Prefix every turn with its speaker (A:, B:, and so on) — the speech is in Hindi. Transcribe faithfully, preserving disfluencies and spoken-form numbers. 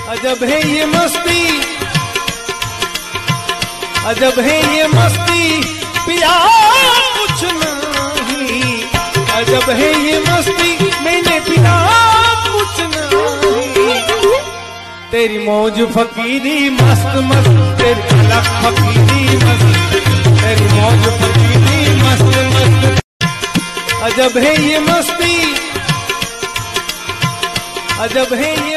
A: अजब है ये मस्ती, अजब है ये मस्ती पिया कुछ नहीं। अजब है ये मस्ती मैंने पिया कुछ नहीं। तेरी मौज फकीरी मस्त मस्त, तेरी अलग फकीरी मस्त, तेरी मौज फकीरी मस्त मस्त। अजब है ये मस्ती, अजब है ये